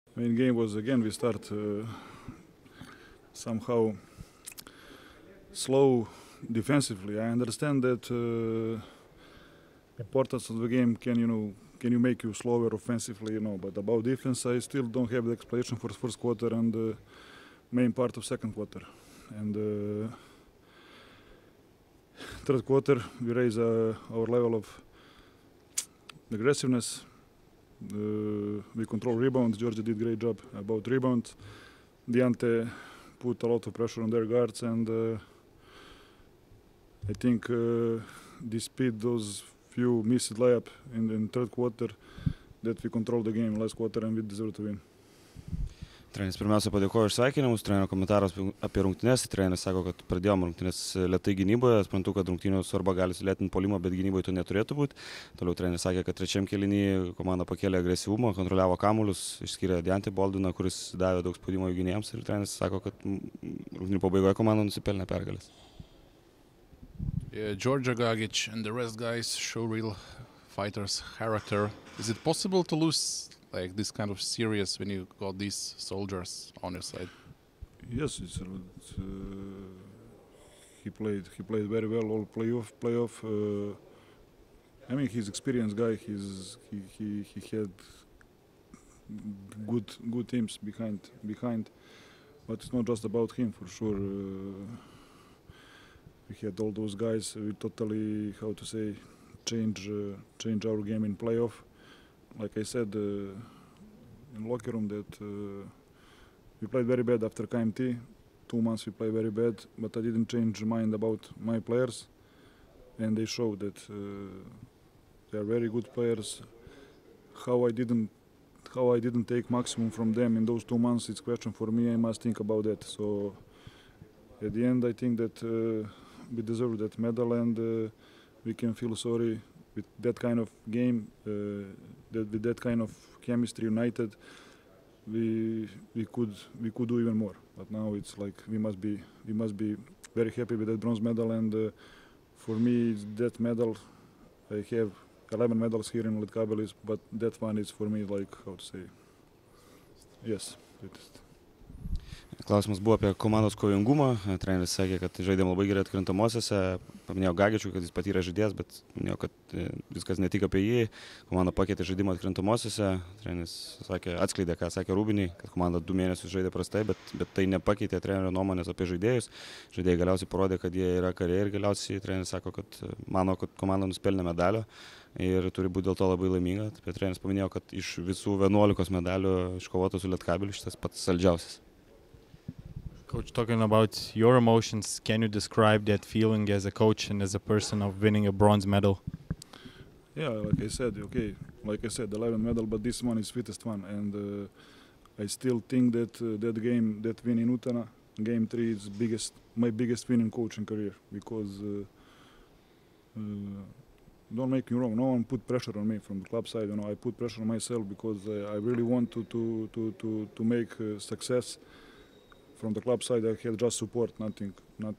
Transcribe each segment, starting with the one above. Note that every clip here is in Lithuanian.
Main game was again we start somehow slow defensively. I understand that importance of the game can you make you slower offensively, but about defense I still don't have the explanation for the first quarter and the main part of second quarter. And third quarter we raise our level of aggressiveness. We control rebounds. Georgia did great job about rebounds. Deante put a lot of pressure on their guards, and I think despite those few missed layup in third quarter, that we control the game last quarter and we deserve to win. Treneris pirmiausia padėkojo iš sveikinimus, trenerio komentaras apie rungtynes. Treneris sako, kad pradėjom rungtynės lėtai gynyboje. Suprantu, kad rungtynių svarba gali sulėtinti puolimą, bet gynyboje to neturėtų būti. Toliau treneris sakė, kad trečiam kėliny komanda pakėlė agresyvumą, kontroliavo kamuolius, išskyrė Deante Boldiną, kuris davė daug spaudimo jų gynėjams. Ir treneris sako, kad rungtynių pabaigoje komanda nusipelnė pergalės. Georgia, Gagic and the rest guys show real fighters' character. Is it possible to lose like this kind of series when you got these soldiers on your side? Yes, he played very well all playoff. I mean, he's experienced guy. He had good teams behind, but it's not just about him for sure. We had all those guys. We totally, change our game in playoff. Like I said in locker room that we played very bad after KMT. 2 months we played very bad, but I didn't change mind about my players, and they showed that they are very good players. How I didn't take maximum from them in those 2 months, it's a question for me. I must think about that. So at the end, I think that we deserve that medal, and we can feel sorry with that kind of game, with that kind of chemistry united. We could do even more, but now it's like we must be very happy with that bronze medal, and for me it's that medal. I have 11 medals here in Lietkabelis, but that one is for me like yes. Klausimas buvo apie komandos kovingumą. Treneris sakė, kad žaidėm labai gerai atkrintamosiose. Paminėjo Gagičių, kad jis patyrė žaidėjas, bet minėjo, kad viskas ne tik apie jį. Komanda pakeitė žaidimą atkrintamosiose. Treneris sakė, atskleidė, ką sakė Rūbiniai, kad komanda 2 mėnesius žaidė prastai, bet tai nepakeitė trenerio nuomonės apie žaidėjus. Žaidėjai galiausiai parodė, kad jie yra kariai, ir galiausiai treneris sako, kad mano, kad komanda nuspelnė medalio ir turi būti dėl to labai laiminga. Taip, treneris paminėjo, kad iš visų 11 medalių iškovotų su Lietkabeliu šitas pats saldžiausias. Coach, talking about your emotions, can you describe that feeling as a coach and as a person of winning a bronze medal? Yeah, like I said, 11 medal, but this one is fittest one, and I still think that that game, that win in Utena, game 3 is my biggest win in coaching career, because don't make me wrong, no one put pressure on me from the club side. I put pressure on myself because I really want to make success. From the club side, I had just support, nothing,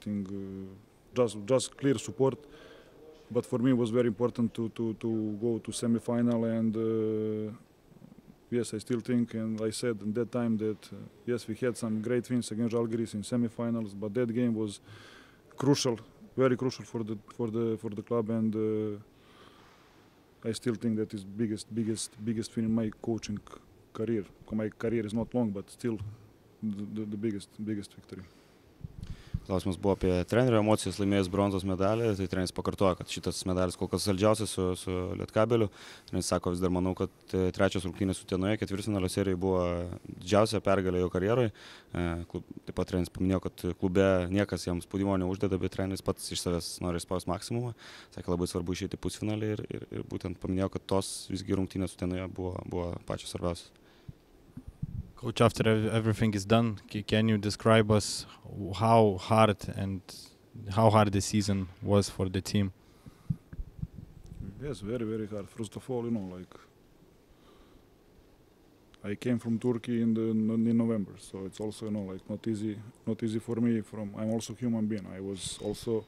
just clear support. But for me, it was very important to go to semi-final, and yes, I still think, and I said at that time that yes, we had some great wins against Žalgiris in semi-finals, but that game was crucial, very crucial for the club, and I still think that is biggest win in my coaching career. My career is not long, but still. The biggest victory. Klausimas buvo apie trenerio emocijas laimėjus bronzos medalį. Tai treneris pakartojo, kad šitas medalis kol kas saldžiausias su Lietkabeliu. Treneris sako, vis dar manau, kad trečias rungtynės Utenoje ketvirtfinalio serijoje buvo didžiausia pergalė jo karjeroje. Taip pat treneris paminėjo, kad klube niekas jam spaudimo neuždeda, bet treneris pats iš savęs nori spausti maksimumą. Sakė, labai svarbu išeiti pusfinalį ir būtent paminėjo, kad tos visgi rungtynės Utenoje buvo pačios svarbiausios. Coach, after everything is done, can you describe us how hard the season was for the team? Yes, very, very hard. First of all, I came from Turkey in November, so it's also not easy for me. I'm also a human being. I was also,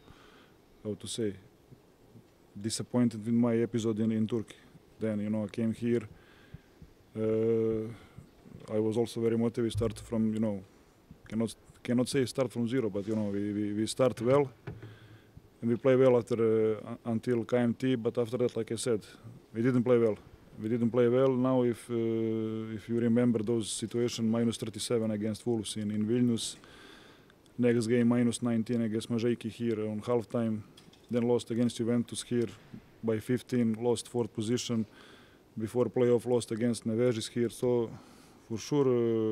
disappointed with my episode in Turkey. Then I came here. I was also very motivated. Start from cannot say start from zero, but we start well, and we play well after until KMT. But after that, like I said, we didn't play well. We didn't play well. Now, if you remember those situations, -37 against Wolves in Vilnius, next game -19 against Mažeikiai here on halftime, then lost against Juventus here by 15, lost 4th position. Before playoff, lost against Nevėžis here. So, for sure,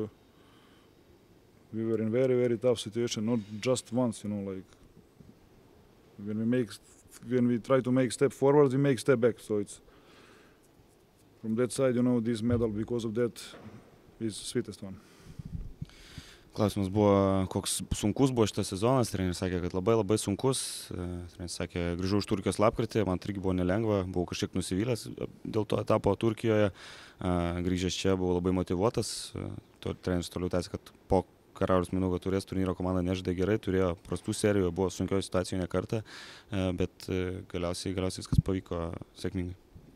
we were in very, very tough situation. Not just once, like when we try to make step forward, we make step back. So it's from that side, this medal because of that is sweetest one. Klausimas buvo, koks sunkus buvo šitas sezonas. Treneris sakė, kad labai labai sunkus. Treneris sakė, grįžau iš Turkijos lapkritį, man irgi buvo nelengva, buvau kažkiek nusivylęs dėl to etapo Turkijoje. Grįžęs čia buvau labai motyvuotas. Treneris toliau tęsė, kad po Karaliaus Mindaugo Taurės turnyro komanda nežaidė gerai, turėjo prastų serijų, buvo sunkioje situacijoje ne kartą, bet galiausiai viskas pavyko sėkmingai.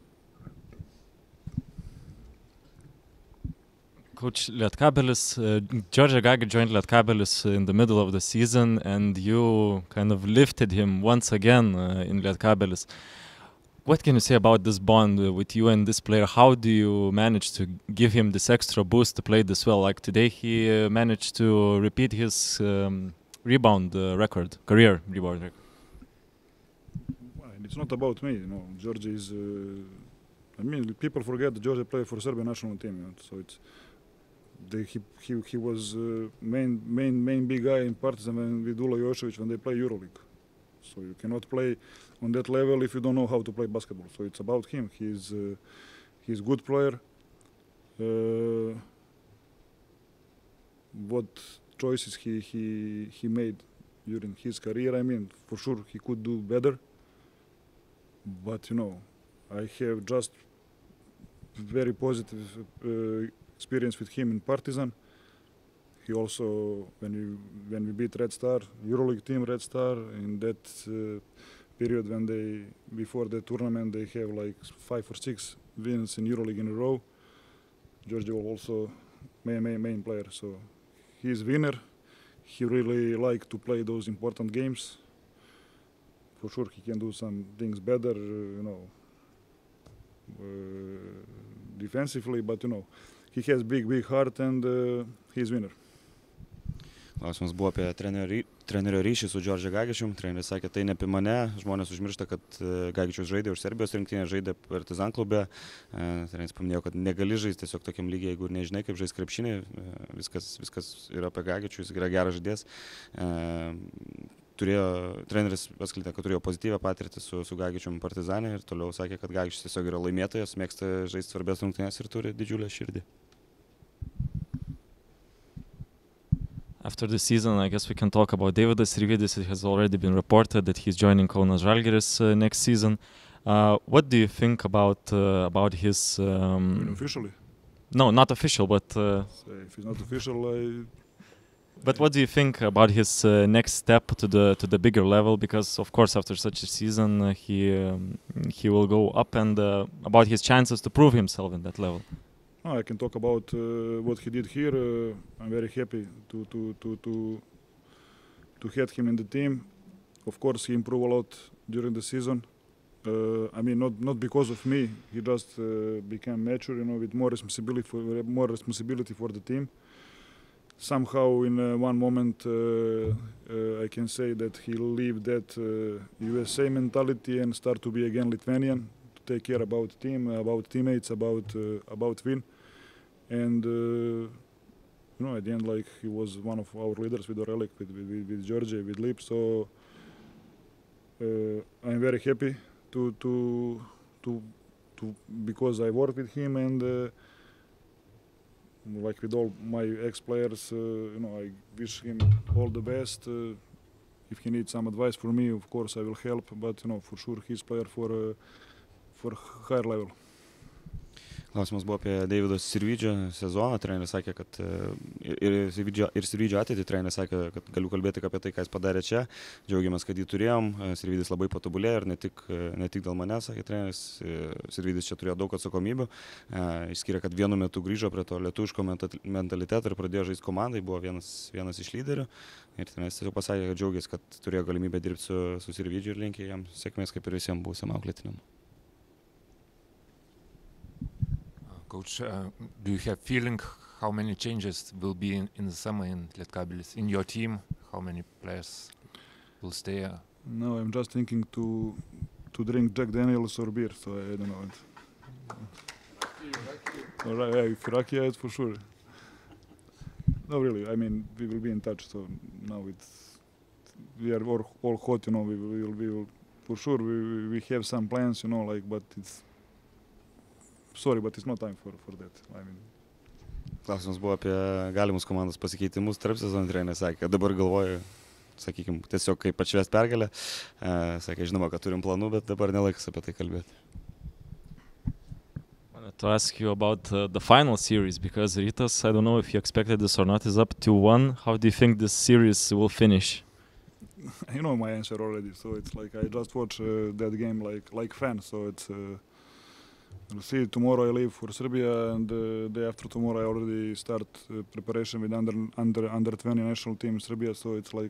Coach Lietkabelis, George Gagi joined Lietkabelis in the middle of the season, and you kind of lifted him once again in Lietkabelis. What can you say about this bond with you and this player? How do you manage to give him this extra boost to play this well? Like today, he managed to repeat his rebound record, career rebound record. It's not about me, George is. People forget that George played for Serbian national team, so it's. He was main big guy in Partizan with Dula Jošević when they play EuroLeague. So you cannot play on that level if you don't know how to play basketball. So it's about him. He's a good player. What choices he made during his career, for sure he could do better. But I have just very positive experience with him in Partizan. He also, when we beat Red Star, EuroLeague team Red Star, in that period when before the tournament, they have like 5 or 6 wins in EuroLeague in a row. George was also main player, so he's winner. He really like to play those important games. For sure, he can do some things better, defensively, but he has big heart and he's winner. Klausimas buvo apie trenerio ryšį su Džordžu Gagičium. Treneris sakė, tai ne apie mane. Žmonės užmiršta, kad Gagičius žaidė už Serbijos rinktinę, žaidė Partizan klube. Treneris paminėjo, kad negali žaisti tiesiog tokiam lygiai, jeigu nežinai, kaip žaisti krepšinį. Viskas yra apie Gagičių, jis yra geras žaidėjas. Treneris paskleidė, kad turėjo pozityvę patirtį su Gagičium Partizane ir toliau sakė, kad Gagičius tiesiog yra laimėtojas, mėgsta žaisti svarbias rungtynes ir turi didžiulę širdį. After the season, I guess we can talk about Davidas Sirvidis. It has already been reported that he's joining Kaunas Žalgiris next season. What do you think about his... Officially? No, not official, but... If he's not official, But what do you think about his next step to the bigger level? Because of course, after such a season, he will go up, and about his chances to prove himself in that level. I can talk about what he did here. I'm very happy to have him in the team. Of course, he improved a lot during the season. Not because of me. He just became mature, with more responsibility for the team. Somehow, in one moment, I can say that he leave that USA mentality and start to be again Lithuanian, to take care about team, about teammates, about win. And at the end, like, he was one of our leaders with Orelic, with George, with Lip. So I'm very happy to because I work with him, and like with all my ex-players, I wish him all the best. If he needs some advice from me, of course I will help. But for sure he's player for higher level. Klausimas buvo apie Deivido Sirvydžio sezoną. Treneris sakė, kad ir Sirvydžio ateitį treneris sakė, kad galiu kalbėti apie tai, ką jis padarė čia. Džiaugiamės, kad jį turėjom. Sirvydis labai patobulėjo ir ne tik dėl manęs, sakė treneris. Sirvydis čia turėjo daug atsakomybių. Išskyrė, kad vienu metu grįžo prie to lietuviško mentaliteto ir pradėjo žaisti komandai. Buvo vienas iš lyderių. Ir treneris tiesiog pasakė, kad džiaugiasi, kad turėjo galimybę dirbti su Sirvydžiu ir linkė jam sėkmės, kaip ir visiems buvusiam auklėtiniam. Coach, do you have feeling how many changes will be in the summer in Lietkabelis? In your team, how many players will stay? No, I'm just thinking to drink Jack Daniels or beer, so I don't know. If Iraqi, it's for sure. No, really. I mean, we will be in touch. So now we are all hot. You know, we will for sure. We have some plans. You know, but it's. Sorry, but it's not time for that. I mean. Klausimas buvo apie galimus komandos pasikeitimus tarp sezonų. Treneris sakė, kad dabar galvoju, sakykime, tiesiog kaip atšvęst pergalę. Sakė, žinoma, kad turim planų, bet dabar nelaikas apie tai kalbėti. I wanted to ask you about the final series, because Rytas, I don't know if you expected this or not, is up 2-1. How do you think this series will finish? You know my answer already. So it's like I just watch that game like fan. So it's. We'll see. Tomorrow I leave for Serbia, and the day after tomorrow I already start preparation with under 20 national team Serbia. So it's like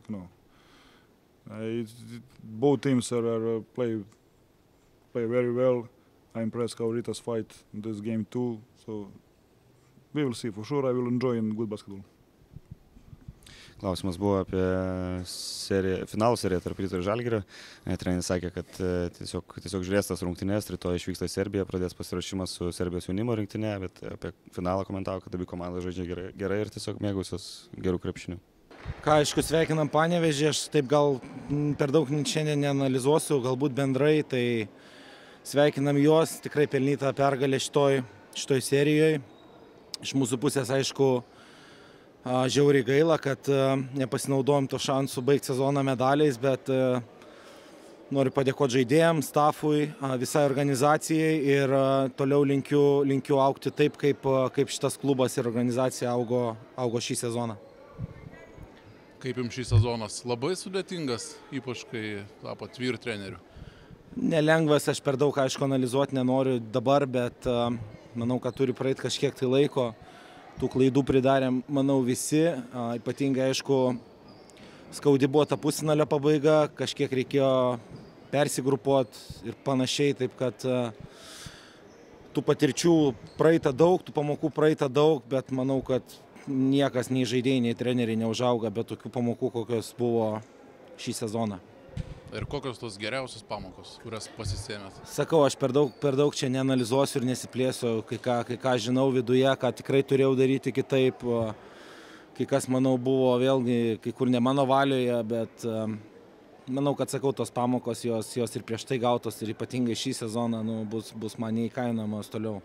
both teams are play very well. I'm impressed how Rytas fight in this game too. So we will see. For sure I will enjoy in good basketball. Klausimas buvo apie finalų seriją tarp Ryto ir Žalgirio. Treneris sakė, kad tiesiog žiūrės tas rungtynės, rytoj išvyksta į Serbiją, pradės pasiruošimą su Serbijos jaunimo rinktinė, bet apie finalą komentavo, kad abi komandos žaidžia gerai ir tiesiog mėgausios gerų krepšinių. Ką, aišku, sveikinam Panevėžį, aš taip gal per daug šiandien neanalizuosiu, galbūt bendrai, tai sveikinam juos, tikrai pelnytą pergalę šitoj serijoje. Iš mūsų pusės, aišku, žiauriai gaila, kad nepasinaudojom to šansų baigti sezoną medaliais, bet noriu padėkoti žaidėjams, stafui, visai organizacijai ir toliau linkiu augti taip, kaip šitas klubas ir organizacija augo šį sezoną. Kaip jums šį sezonas? Labai sudėtingas, ypač kai tapot vyr treneriu. Nelengvas, aš per daug aišku analizuoti nenoriu dabar, bet manau, kad turi praeiti kažkiek tai laiko. Tų klaidų pridarėm, manau, visi, ypatingai, aišku, skaudi buvo ta pusfinalio pabaiga, kažkiek reikėjo persigrupuoti ir panašiai, taip kad tų patirčių praeita daug, tų pamokų praeita daug, bet manau, kad niekas, nei žaidėjai, nei treneriai neužauga be tokių pamokų, kokios buvo šį sezoną. Ir kokios tos geriausios pamokos, kurias pasisėmėt? Sakau, aš per daug čia neanalizuosiu ir nesiplėsiu, kai ką žinau viduje, ką tikrai turėjau daryti kitaip, kai kas, manau, buvo vėlgi kai kur ne mano valioje, bet manau, kad, sakau, tos pamokos jos ir prieš tai gautos ir ypatingai šį sezoną bus man neįkainojamos toliau.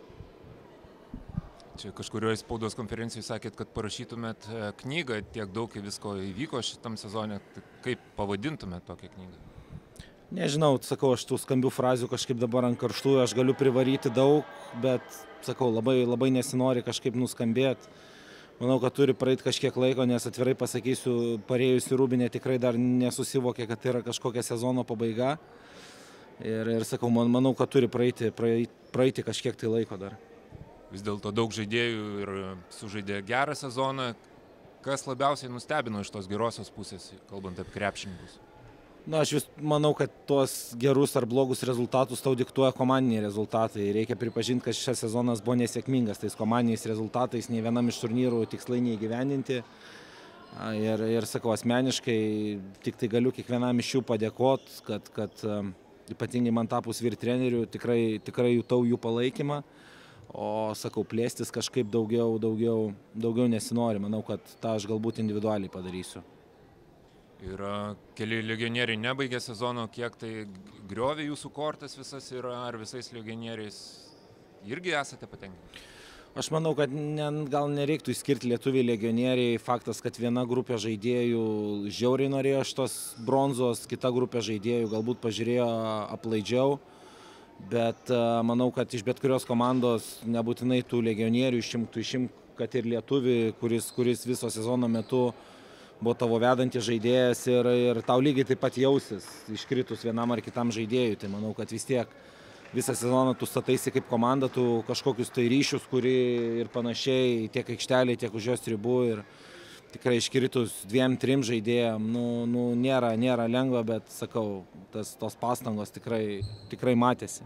Čia kažkurioje spaudos konferencijoje sakėt, kad parašytumėt knygą, tiek daug visko įvyko šitam sezone. Kaip pavadintumėt tokią knygą? Nežinau, sakau, aš tų skambių frazių kažkaip dabar ant karštųjų, aš galiu privaryti daug, bet, sakau, labai nesinori kažkaip nuskambėti. Manau, kad turi praeiti kažkiek laiko, nes atvirai pasakysiu, parėjusi Rūbinė tikrai dar nesusivokė, kad tai yra kažkokia sezono pabaiga. Ir sakau, manau, kad turi praeiti kažkiek tai laiko dar. Vis dėlto daug žaidėjų ir sužaidė gerą sezoną. Kas labiausiai nustebino iš tos gerosios pusės, kalbant apie krepšininkus? Na, aš manau, kad tuos gerus ar blogus rezultatus tau diktuoja komandiniai rezultatai. Reikia pripažinti, kad šis sezonas buvo nesėkmingas tais komandiniais rezultatais, nei vienam iš turnyrų tikslai neįgyvendinti. Ir sakau, asmeniškai tik tai galiu kiekvienam iš jų padėkoti, kad ypatingai man tapus vyr treneriu tikrai jutau jų palaikymą. O, sakau, plėstis kažkaip daugiau nesinori. Manau, kad tą aš galbūt individualiai padarysiu. Ir keli legionieriai nebaigė sezono, kiek tai griovė jūsų kortas visas ir ar visais legionieriais irgi esate patenkinti? Aš manau, kad gal nereiktų išskirti lietuviai legionieriai. Faktas, kad viena grupė žaidėjų žiauriai norėjo šitos bronzos, kita grupė žaidėjų galbūt pažiūrėjo aplaidžiau. Bet manau, kad iš bet kurios komandos nebūtinai tų legionierių išimk, kad ir lietuvį, kuris viso sezono metu buvo tavo vedantis žaidėjas ir tau lygiai taip pat jausis iškritus vienam ar kitam žaidėjui. Tai manau, kad vis tiek visą sezoną tu stataisi kaip komanda, tu kažkokius tai ryšius, kuri ir panašiai tiek aikštelėje, tiek už jos ribų. Ir tikrai iškritus 2-3 žaidėjam, nėra lengva, bet sakau, tos pastangos tikrai matėsi.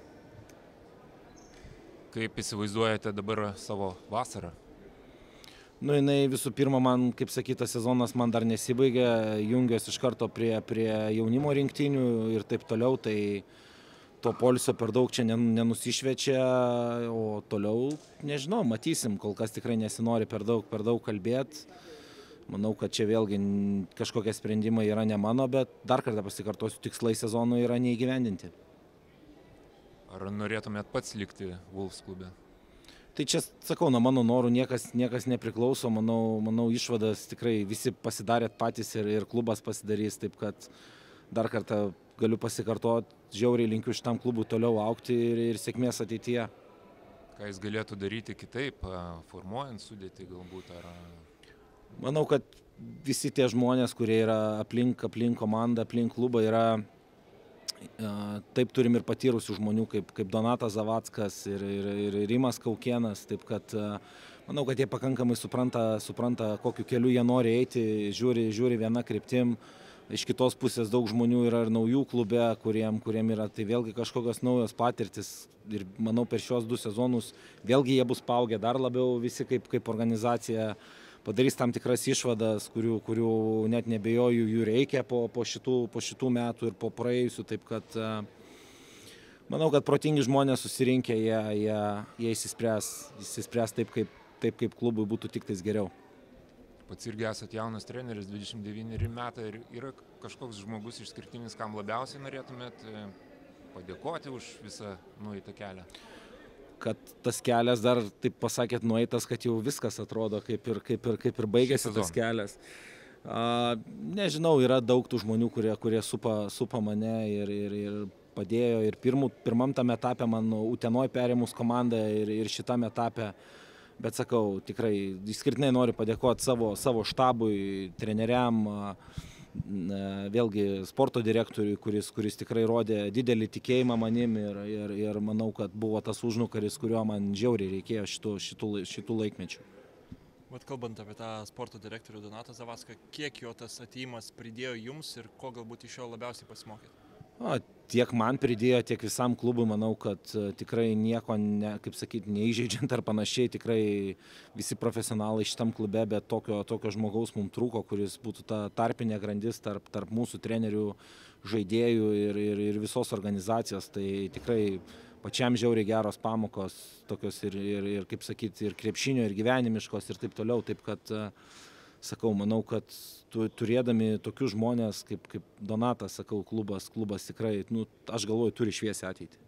Kaip įsivaizduojate dabar savo vasarą? Jinai visų pirma, man, kaip sakyta, sezonas man dar nesibaigė, jungiuosi iš karto prie jaunimo rinktinių ir taip toliau, tai to poilsio per daug čia nenusišvečia, o toliau, nežinau, matysim, kol kas tikrai nesinori per daug kalbėti. Manau, kad čia vėlgi kažkokie sprendimai yra ne mano, bet dar kartą pasikartosiu, tikslai sezono yra neįgyvendinti. Ar norėtumėt pats likti Wolves klube? Tai čia, sakau, nuo mano norų niekas nepriklauso, manau išvadas tikrai visi pasidarėt patys ir klubas pasidarys, taip kad dar kartą galiu pasikartoti, žiauriai linkiu šitam klubui toliau augti ir sėkmės ateityje. Ką jis galėtų daryti kitaip, formuojant sudėtį galbūt? Manau, kad visi tie žmonės, kurie yra aplink komandą, aplink klubą, yra taip turim ir patyrusių žmonių kaip Donatas Zavackas ir Rimas Kaukėnas, taip kad manau, kad jie pakankamai supranta kokiu keliu jie nori eiti, žiūri viena kryptim. Iš kitos pusės daug žmonių yra ir naujų klube, kuriem yra tai vėlgi kažkokios naujos patirtis ir manau per šios 2 sezonus vėlgi jie bus paaugę dar labiau visi kaip organizacija. Padarys tam tikras išvadas, kurių net nebejoju jų reikia po šitų metų ir po praėjusių, taip kad manau, kad protingi žmonės susirinkę, jie įsispręs taip, kaip klubui būtų tik tais geriau. Pats irgi esate jaunas treneris, 29 metai, ir yra kažkoks žmogus išskirtinis, kam labiausiai norėtumėt padėkoti už visą nueitą kelią? Kad tas kelias dar, taip pasakėt, nueitas, kad jau viskas atrodo kaip ir baigėsi tas kelias. Nežinau, yra daug tų žmonių, kurie supa mane ir padėjo ir pirmam tam etape man Utenoj perėmus komandą ir šitam etape. Bet sakau, tikrai išskirtinai noriu padėkoti savo štabui, treneriam, vėlgi sporto direktoriui, kuris tikrai rodė didelį tikėjimą manim ir manau, kad buvo tas užnugaris, kurio man žiauriai reikėjo šitų laikmečių. Bet kalbant apie tą sporto direktorių Donatą Zavacką, kiek jo tas atėjimas pridėjo jums ir ko galbūt iš jo labiausiai pasimokėt? Tiek man pridėjo, tiek visam klubui, manau, kad tikrai nieko, neįžeidžiant ar panašiai, tikrai visi profesionalai šitam klube, bet tokio žmogaus mums trūko, kuris būtų ta tarpinė grandis tarp mūsų trenerių, žaidėjų ir visos organizacijos. Tai tikrai pačiam žiauriai geros pamokos, tokios ir kaip sakyti, ir krepšinio, ir gyvenimiškos ir taip toliau. Taip kad, sakau, manau, kad turėdami tokius žmonės kaip Donatas, sakau, klubas tikrai, aš galvoju, turi šviesią ateitį.